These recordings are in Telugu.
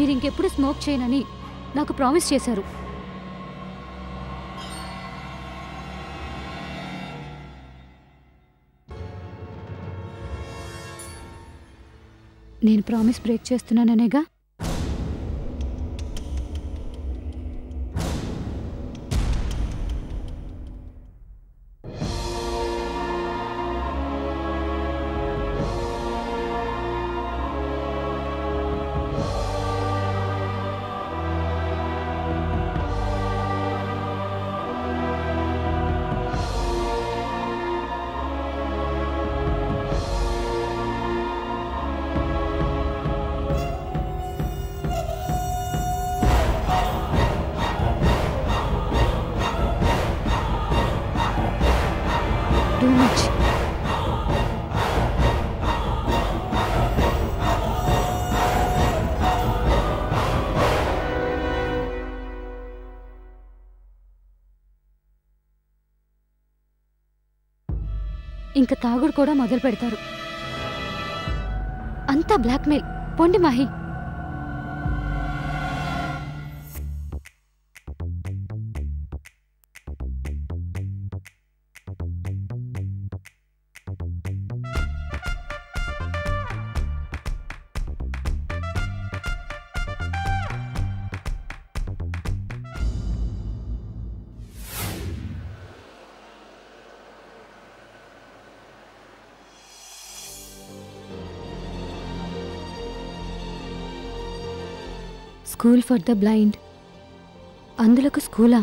మీరు ఇంకెప్పుడు స్మోక్ చేయనని నాకు ప్రామిస్ చేశారు. నేను ప్రామిస్ బ్రేక్ చేస్తున్నాననేగా. Too much. ఇంక తాగుడు కూడా మొదలు పెడతారు. అంతా బ్లాక్మెయిల్. పొండి Mahi. School for the blind. అందులకు స్కూలా?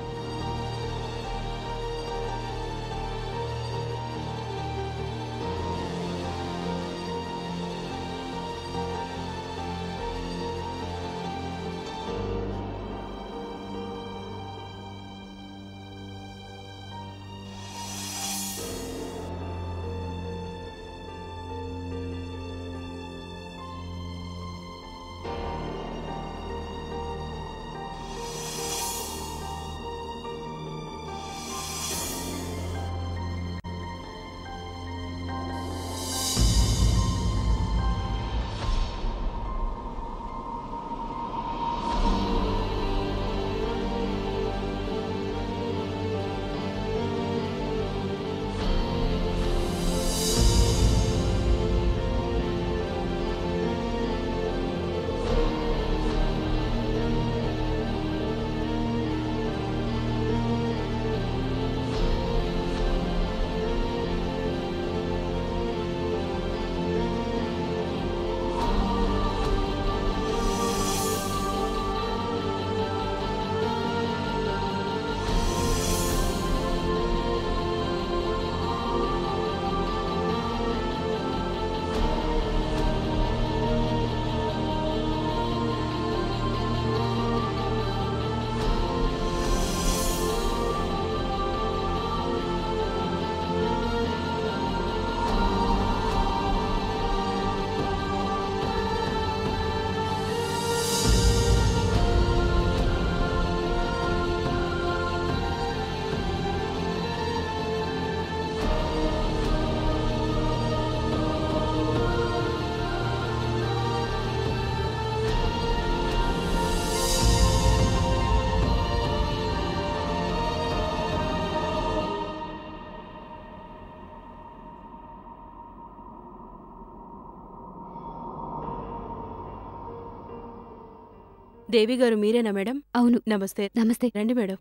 దేవి గారు మీరేనా మేడం? అవును. నమస్తే. నమస్తే. రండి madam.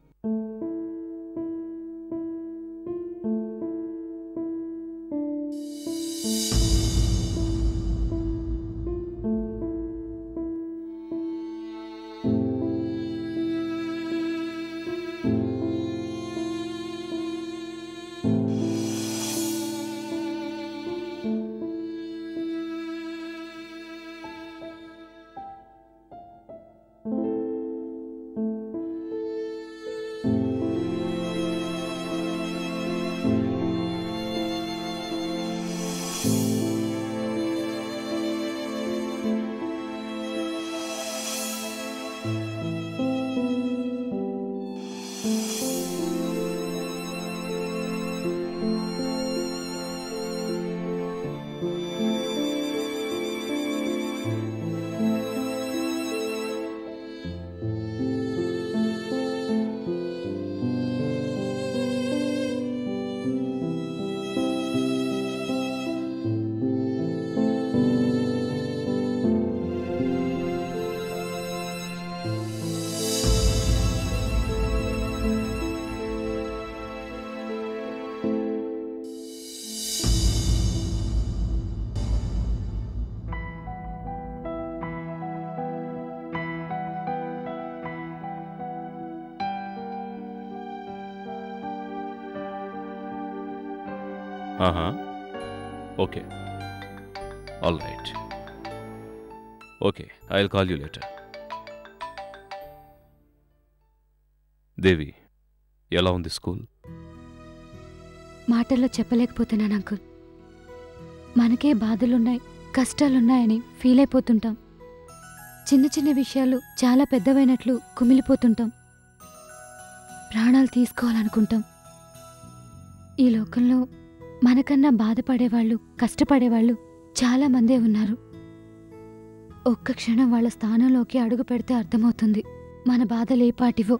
Okay, all right. Okay, I will call you later. Devi, ఎలా ఉంది స్కూల్? మాటల్లో చెప్పలేకపోతున్నాను అంకుల్. మనకే బాధలున్నాయి, కష్టాలున్నాయని ఫీల్ అయిపోతుంటాం. చిన్న చిన్న విషయాలు చాలా పెద్దవైనట్లు కుమిలిపోతుంటాం. ప్రాణాలు తీసుకోవాలనుకుంటాం. ఈ లోకంలో మనకన్నా బాధపడేవాళ్ళు, కష్టపడేవాళ్ళు చాలామందే ఉన్నారు. ఒక్క క్షణం వాళ్ళ స్థానంలోకి అడుగు పెడితే అర్థమవుతుంది మన బాధలేపాటివో.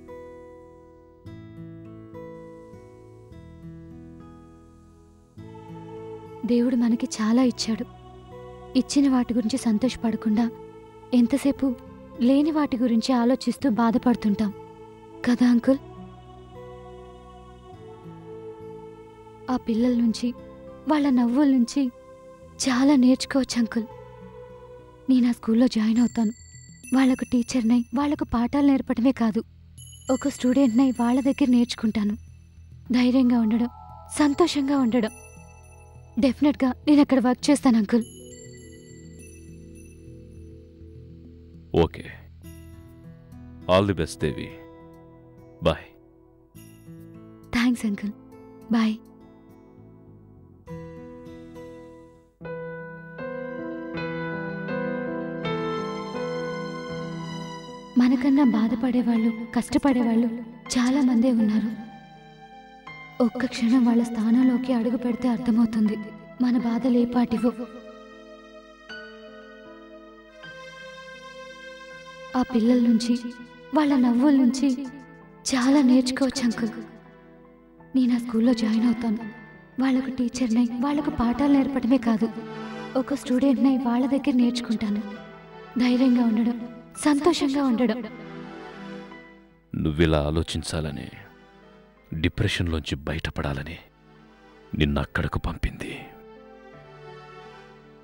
దేవుడు మనకి చాలా ఇచ్చాడు. ఇచ్చిన వాటి గురించి సంతోషపడకుండా ఎంతసేపు లేని వాటి గురించి ఆలోచిస్తూ బాధపడుతుంటాం కదా అంకుల్? ఆ పిల్లల నుంచి, వాళ్ళ నవ్వుల నుంచి చాలా నేర్చుకోవచ్చు అంకుల్. నేను ఆ స్కూల్లో జాయిన్ అవుతాను. వాళ్లకు టీచర్నై వాళ్లకు పాఠాలు నేర్పడమే కాదు, ఒక స్టూడెంట్నై వాళ్ళ దగ్గర నేర్చుకుంటాను. ధైర్యంగా ఉండడం, సంతోషంగా ఉండడం. డెఫినెట్గా నేను అక్కడ వర్క్ చేస్తాను uncle. Okay, all the best Devi. Bye. Thanks uncle. Bye. మనకన్నా బాధపడేవాళ్ళు, కష్టపడేవాళ్ళు చాలామందే ఉన్నారు. ఒక్క క్షణం వాళ్ళ స్థానంలోకి అడుగు పెడితే అర్థమవుతుంది మన బాధలేపాటివో. ఆ పిల్లల నుంచి, వాళ్ళ నవ్వుల నుంచి చాలా నేర్చుకోవచ్చు అంకుల్. నేను ఆ స్కూల్లో జాయిన్ అవుతాను. వాళ్లకు టీచర్నై వాళ్లకు పాఠాలు నేర్పడమే కాదు, ఒక స్టూడెంట్నై వాళ్ళ దగ్గర నేర్చుకుంటాను. ధైర్యంగా ఉండడం, సంతోషంగా ఉండడం. నువ్విలా ఆలోచించాలని, డిప్రెషన్లోంచి బయటపడాలని నిన్న అక్కడకు పంపింది.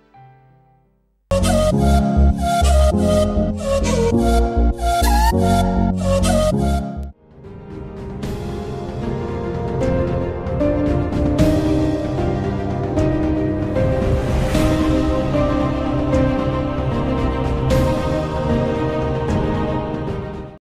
Thank you.